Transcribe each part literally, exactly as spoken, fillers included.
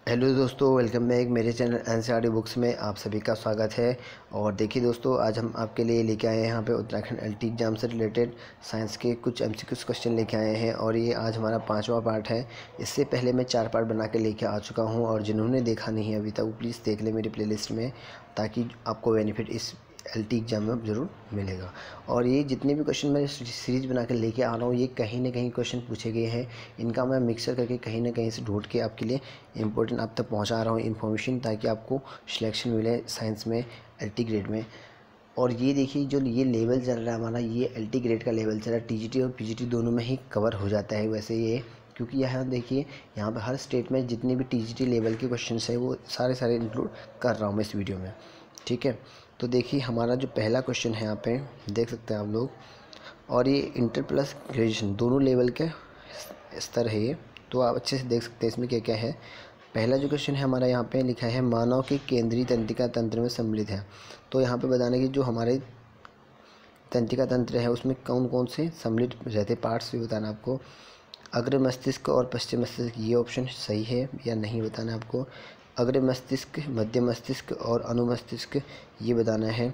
Hello दोस्तों, welcome back मेरे channel NCERT books में आप सभी का स्वागत है। और देखिए दोस्तों, आज हम आपके लिए लेके आए हैं यहाँ पे उत्तराखंड एलटी एग्ज़ाम से रिलेटेड साइंस के कुछ एमसीक्यूज क्वेश्चन लेके आए हैं और ये आज हमारा पांचवा पार्ट है। इससे पहले मैं चार पार्ट बना के लेके आ चुका हूँ और जिन्होंने देखा नहीं है अभी तक वो प्लीज़ देख ले मेरी प्लेलिस्ट में, ताकि आपको बेनिफिट इस एलटी एग्ज़ाम में ज़रूर मिलेगा। और ये जितने भी क्वेश्चन मैं सीरीज़ बना के लेके आ रहा हूँ, ये कहीं ना कहीं क्वेश्चन पूछे गए हैं। इनका मैं मिक्सर करके कहीं ना कहीं से ढूंढ के आपके लिए इंपॉर्टेंट आप तक पहुँचा रहा हूँ इन्फॉर्मेशन, ताकि आपको सिलेक्शन मिले साइंस में एलटी ग्रेड में। और ये देखिए, जो ये लेवल चल रहा है हमारा, ये एलटी ग्रेड का लेवल चल रहा है। टीजीटी और पीजीटी दोनों में ही कवर हो जाता है वैसे ये, क्योंकि यहाँ देखिए, यहाँ पे हर स्टेट में जितने भी टीजीटी लेवल के क्वेश्चंस हैं वो सारे सारे इंक्लूड कर रहा हूँ मैं इस वीडियो में। ठीक है, तो देखिए हमारा जो पहला क्वेश्चन है यहाँ पे देख सकते हैं आप लोग, और ये इंटर प्लस ग्रेजुएशन दोनों लेवल के स्तर है ये, तो आप अच्छे से देख सकते हैं इसमें क्या क्या है। पहला जो क्वेश्चन है हमारा यहाँ पे लिखा है, मानव के केंद्रीय तंत्रिका तंत्र में सम्मिलित है। तो यहाँ पे बताने की जो हमारे तंत्रिका तंत्र है उसमें कौन कौन से सम्मिलित रहते पार्ट्स भी बताना आपको। अग्र मस्तिष्क और पश्चिम मस्तिष्क, ये ऑप्शन सही है या नहीं बताना है आपको। अग्र मस्तिष्क, मध्य मस्तिष्क और अनुमस्तिष्क, ये बताना है।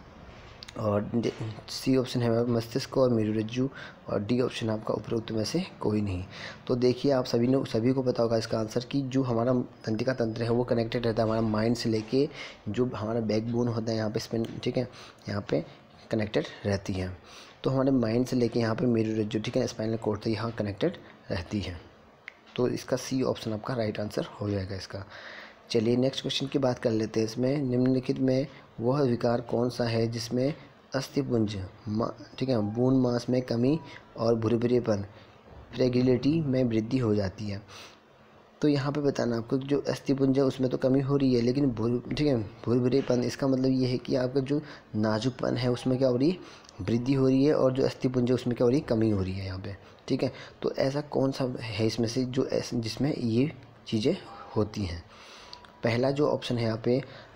और सी ऑप्शन है मस्तिष्क और मेरुरज्जु, और डी ऑप्शन आपका उपरोक्त में से कोई नहीं। तो देखिए, आप सभी ने सभी को पता होगा इसका आंसर कि जो हमारा तंत्रिका तंत्र है वो कनेक्टेड रहता है हमारा माइंड से लेके, जो हमारा बैकबोन होता है यहाँ पे स्पेन, ठीक है, यहाँ पे कनेक्टेड रहती है। तो हमारे माइंड से लेके यहाँ पे मेरुरज्जु, ठीक है, स्पाइनल कॉर्ड तक यहाँ कनेक्टेड रहती है। तो इसका सी ऑप्शन आपका राइट आंसर हो जाएगा इसका। चलिए नेक्स्ट क्वेश्चन की बात कर लेते हैं। इसमें निम्नलिखित में वह विकार कौन सा है जिसमें अस्थिपुंज, ठीक है, बून मास में कमी और भुरभुरेपन, फ्रेगिलिटी में वृद्धि हो जाती है। तो यहाँ पे बताना आपको, जो अस्थिपुंज है उसमें तो कमी हो रही है, लेकिन भूर, ठीक है, भुरभुरेपन, इसका मतलब ये है कि आपका जो नाजुकपन है उसमें क्या हो रही है, वृद्धि हो रही है, और जो अस्थिपुंज है उसमें क्या हो रही है, कमी हो रही है यहाँ पे। ठीक है, तो ऐसा कौन सा है इसमें से जो जिसमें ये चीज़ें होती हैं। पहला जो ऑप्शन है यहाँ पे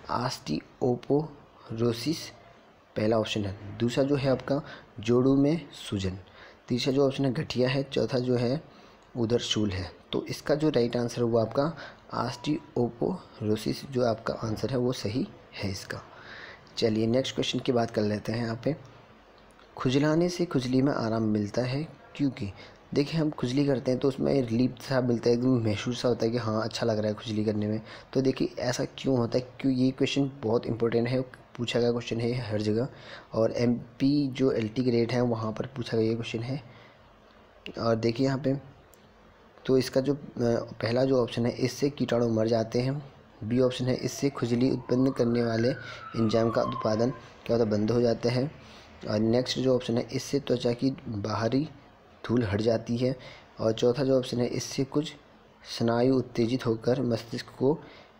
ऑस्टियोपोरोसिस, पहला ऑप्शन है। दूसरा जो है आपका जोड़ों में सूजन। तीसरा जो ऑप्शन है गठिया है। चौथा जो है उदरशूल है। तो इसका जो राइट आंसर है वो आपका ऑस्टियोपोरोसिस, जो आपका आंसर है वो सही है इसका। चलिए नेक्स्ट क्वेश्चन की बात कर लेते हैं यहाँ पे। खुजलाने से खुजली में आराम मिलता है क्योंकि, देखिए हम खुजली करते हैं तो उसमें रिलीफ सा मिलता है, एकदम महसूस सा होता है कि हाँ अच्छा लग रहा है खुजली करने में। तो देखिए ऐसा क्यों होता है, क्यों, ये क्वेश्चन बहुत इंपॉर्टेंट है, पूछा गया क्वेश्चन है हर जगह, और एमपी जो एलटी ग्रेड है वहाँ पर पूछा गया ये क्वेश्चन है। और देखिए यहाँ पे, तो इसका जो पहला जो ऑप्शन है, इससे कीटाणु मर जाते हैं। बी ऑप्शन है, इससे खुजली उत्पन्न करने वाले एंजाइम का उत्पादन क्या होता है, बंद हो जाता है। और नेक्स्ट जो ऑप्शन है, इससे त्वचा की बाहरी धूल हट जाती है। और चौथा जो ऑप्शन है, इससे कुछ स्नायु उत्तेजित होकर मस्तिष्क को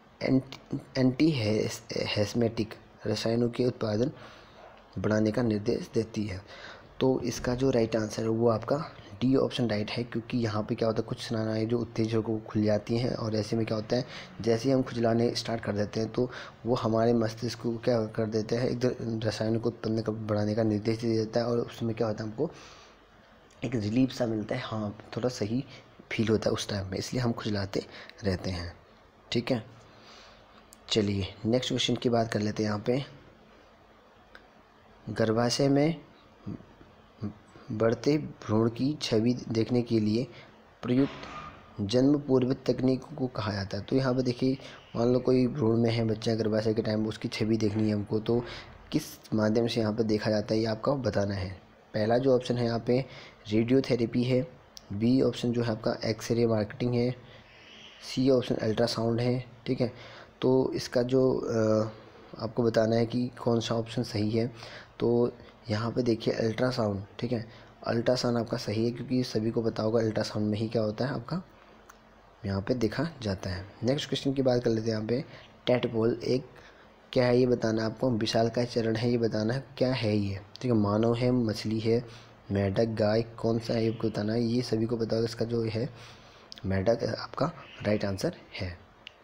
एंटी हेस्मेटिक रसायनों के उत्पादन बढ़ाने का निर्देश देती है। तो इसका जो राइट आंसर है वो आपका डी ऑप्शन राइट है, क्योंकि यहाँ पे क्या होता है, कुछ स्नायुएं जो उत्तेजित होकर खुल जाती हैं, और ऐसे में क्या होता है, जैसे ही हम खुजलाने स्टार्ट कर देते हैं तो वो हमारे मस्तिष्क को क्या कर देते हैं, एक रसायनों को उत्पन्न कर बढ़ाने का निर्देश दे देता है, और उसमें क्या होता है, हमको एक रिलीफ सा मिलता है, हाँ थोड़ा सही फील होता है उस टाइम में, इसलिए हम खुजलाते रहते हैं। ठीक है, चलिए नेक्स्ट क्वेश्चन की बात कर लेते हैं यहाँ पे। गर्भाशय में बढ़ते भ्रूण की छवि देखने के लिए प्रयुक्त जन्म पूर्व तकनीकों को कहा जाता है। तो यहाँ पे देखिए, मान लो कोई भ्रूण में है बच्चा गर्भाशय के टाइम, उसकी छवि देखनी है हमको, तो किस माध्यम से यहाँ पे देखा जाता है ये आपको बताना है। पहला जो ऑप्शन है यहाँ पे रेडियोथेरेपी है। बी ऑप्शन जो है आपका एक्सरे मार्केटिंग है। सी ऑप्शन अल्ट्रासाउंड है। ठीक है, तो इसका जो आ, आपको बताना है कि कौन सा ऑप्शन सही है। तो यहाँ पे देखिए अल्ट्रासाउंड, ठीक है, अल्ट्रासाउंड आपका सही है, क्योंकि सभी को पता होगा अल्ट्रासाउंड में ही क्या होता है आपका यहाँ पे देखा जाता है। नेक्स्ट क्वेश्चन की बात कर लेते हैं यहाँ पे। टैडपोल एक क्या है ये बताना है आपको। विशालकाय चरण है ये बताना है क्या है ये। ठीक है, मानव है, मछली है, मेढक, गाय, कौन सा है ये बताना है। ये सभी को पता होगा, इसका जो है मेढक आपका राइट आंसर है।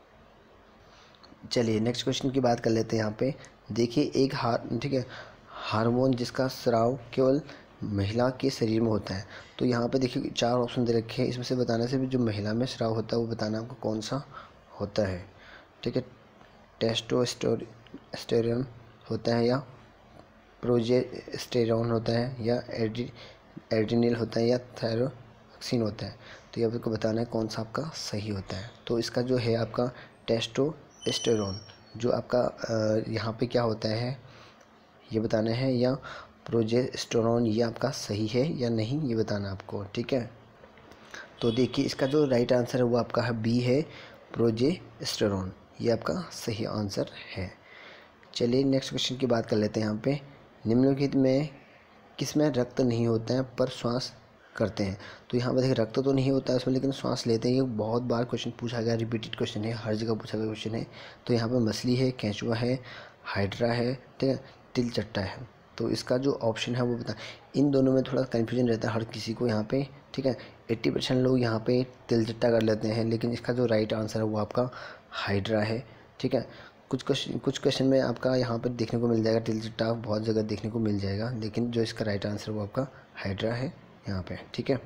चलिए नेक्स्ट क्वेश्चन की बात कर लेते हैं यहाँ पे। देखिए एक हार ठीक है हार्मोन जिसका स्राव केवल महिला के शरीर में होता है। तो यहाँ पे देखिए चार ऑप्शन दे रखे हैं, इसमें से बताने से भी जो महिला में स्राव होता है वो बताना आपको कौन सा होता है, ठीक है। टेस्टोस्टेरोन होता है या प्रोजेस्टेरॉन होता है या एड्री एड्रीनल होता है या थायरोक्सिन होता है। तो ये आपको बताना है कौन सा आपका सही होता है। तो इसका जो है आपका टेस्टोस्टेरोन जो आपका यहाँ पे क्या होता है ये बताना है, या प्रोजेस्टेरॉन ये आपका सही है या नहीं ये बताना आपको, ठीक है। तो देखिए इसका जो राइट आंसर है वो आपका है बी है, प्रोजेस्टेरॉन, ये आपका सही आंसर है। चलिए नेक्स्ट क्वेश्चन की बात कर लेते हैं। यहाँ पे निम्नलिखित में किसमें रक्त नहीं होता है पर श्वास करते हैं। तो यहाँ पर देखिए रक्त तो नहीं होता है उसमें लेकिन श्वास लेते हैं। ये बहुत बार क्वेश्चन पूछा गया, रिपीटेड क्वेश्चन है, हर जगह पूछा गया क्वेश्चन है। तो यहाँ पे मछली है, केंचुआ है, हाइड्रा है, ठीक है, तिलचट्टा है। तो इसका जो ऑप्शन है वो बता, इन दोनों में थोड़ा कन्फ्यूजन रहता है हर किसी को यहाँ पे, ठीक है। एट्टी परसेंट लोग यहाँ पे तिलचट्टा कर लेते हैं, लेकिन इसका जो राइट आंसर है वो आपका हाइड्रा है, ठीक है। कुछ क्वेश्चन कुछ क्वेश्चन में आपका यहाँ पर देखने को मिल जाएगा तिलचट्टा, बहुत जगह देखने को मिल जाएगा, लेकिन जो इसका राइट आंसर है वो आपका हाइड्रा है यहाँ पे, ठीक है।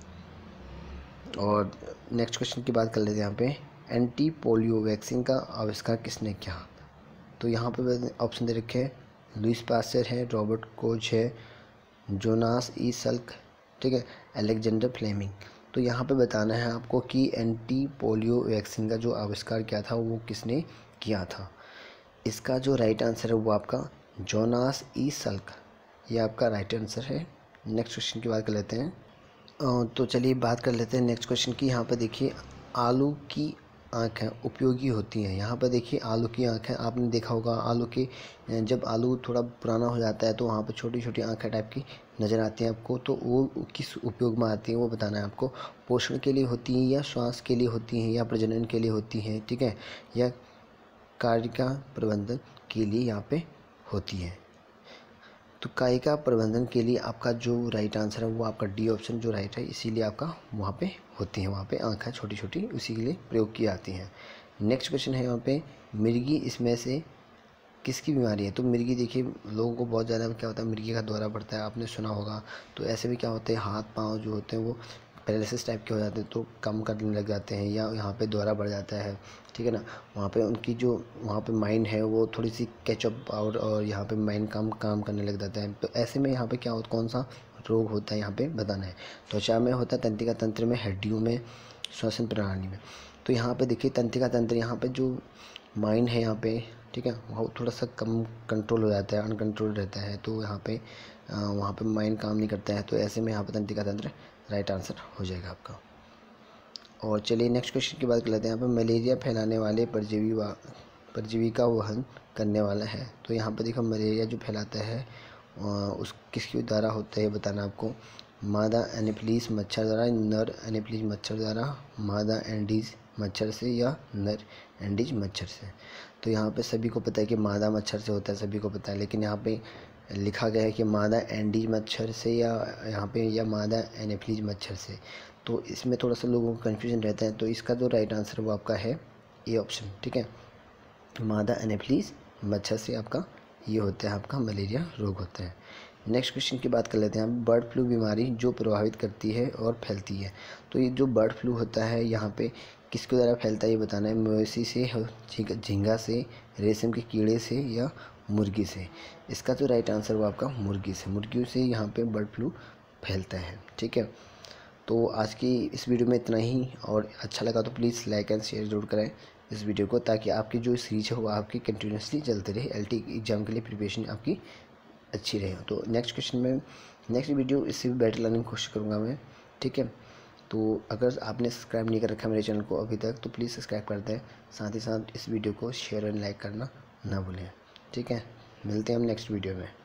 और नेक्स्ट क्वेश्चन की बात कर लेते हैं। यहाँ पे एंटी पोलियो वैक्सीन का आविष्कार किसने किया। तो यहाँ पे ऑप्शन दे रखे हैं, लुइस पास्चर है, रॉबर्ट कोच है, जोनास ई सल्क, ठीक है, अलेक्जेंडर फ्लेमिंग। तो यहाँ पे बताना है आपको कि एंटी पोलियो वैक्सीन का जो आविष्कार किया था वो किसने किया था। इसका जो राइट आंसर है वो आपका जोनास ई सल्क, ये आपका राइट आंसर है। नेक्स्ट क्वेश्चन की बात कर लेते हैं। तो चलिए बात कर लेते हैं नेक्स्ट क्वेश्चन की। यहाँ पर देखिए आलू की आँखें उपयोगी होती हैं। यहाँ पर देखिए आलू की आँखें, आपने देखा होगा आलू के, जब आलू थोड़ा पुराना हो जाता है तो वहाँ पर छोटी छोटी आँखें टाइप की नज़र आती हैं आपको। तो वो किस उपयोग में आती हैं वो बताना है आपको। पोषण के लिए होती हैं या श्वास के लिए होती हैं या प्रजनन के लिए होती हैं, ठीक है, या कायिका प्रबंधन के लिए यहाँ पे होती है। तो कायिका प्रबंधन के लिए आपका जो राइट आंसर है वो आपका डी ऑप्शन जो राइट है, इसीलिए आपका वहाँ पे होती है, वहाँ पे आँखें छोटी छोटी उसी के लिए प्रयोग की जाती हैं। नेक्स्ट क्वेश्चन है यहाँ पे मिर्गी इसमें से किसकी बीमारी है। तो मिर्गी देखिए लोगों को बहुत ज़्यादा क्या होता है, मिर्गी का दौरा पड़ता है, आपने सुना होगा। तो ऐसे में क्या होते हैं, हाथ पाँव जो होते हैं वो पैरालिसिस टाइप के हो जाते हैं, तो कम करने लग जाते हैं, या यहाँ पे दौरा बढ़ जाता है, ठीक है ना। वहाँ पे उनकी जो वहाँ पे माइंड है वो थोड़ी सी कैचअप और और यहाँ पे माइंड काम काम करने लग जाता है। तो ऐसे में यहाँ पे क्या होता, कौन सा रोग होता है यहाँ पे बताना है। त्वचा में होता है, तंत्रिका तंत्र में, हड्डियों में, श्वसन प्रणाली में। तो यहाँ पे देखिए तंत्रिका तंत्र, यहाँ पे जो माइंड है यहाँ पे, ठीक है, वो थोड़ा सा कम कंट्रोल हो जाता है, अनकंट्रोल रहता है। तो यहाँ पे वहाँ पे माइंड काम नहीं करता है। तो ऐसे में यहाँ पे तंत्रिका तंत्र राइट आंसर हो जाएगा आपका। और चलिए नेक्स्ट क्वेश्चन की बात कर लेते हैं। यहाँ पे मलेरिया फैलाने वाले परजीवी वा परजीवी का वहन करने वाला है। तो यहाँ पे देखो मलेरिया जो फैलाता है उस किसके द्वारा होता है बताना आपको। मादा एनोफिलीज मच्छर द्वारा, नर एनोफिलीज मच्छर द्वारा, मादा एंडीज मच्छर से या नर एंडीज मच्छर से। तो यहाँ पे सभी को पता है कि मादा मच्छर से होता है, सभी को पता है, लेकिन यहाँ पे लिखा गया है कि मादा एंडीज मच्छर से या यहाँ पे या मादा एनोफिलीज मच्छर से। तो इसमें थोड़ा सा लोगों को कन्फ्यूजन रहता है। तो इसका जो राइट आंसर वो आपका है ए ऑप्शन, ठीक है, मादा एनोफिलीज मच्छर से आपका ये होता है, आपका मलेरिया रोग होता है। नेक्स्ट क्वेश्चन की बात कर लेते हैं। बर्ड फ्लू बीमारी जो प्रभावित करती है और फैलती है। तो ये जो बर्ड फ्लू होता है यहाँ पे किसके द्वारा फैलता है ये बताना है। मवेशी से, झींगा से, रेशम के कीड़े से या मुर्गी से। इसका जो राइट आंसर वो आपका मुर्गी से, मुर्गियों से यहाँ पे बर्ड फ्लू फैलता है, ठीक है। तो आज की इस वीडियो में इतना ही, और अच्छा लगा तो प्लीज़ लाइक एंड शेयर जरूर करें इस वीडियो को, ताकि आपकी जो सीरीज है वो आपकी कंटिन्यूसली चलते रहे, एलटी एग्जाम के लिए प्रिपरेशन आपकी अच्छी रहे। तो नेक्स्ट क्वेश्चन में नेक्स्ट वीडियो इससे भी बेटर लाने की कोशिश करूँगा मैं, ठीक है। तो अगर आपने सब्सक्राइब नहीं कर रखा मेरे चैनल को अभी तक तो प्लीज़ सब्सक्राइब कर दें, साथ ही साथ इस वीडियो को शेयर एंड लाइक करना ना भूलें, ठीक है। मिलते हैं हम नेक्स्ट वीडियो में।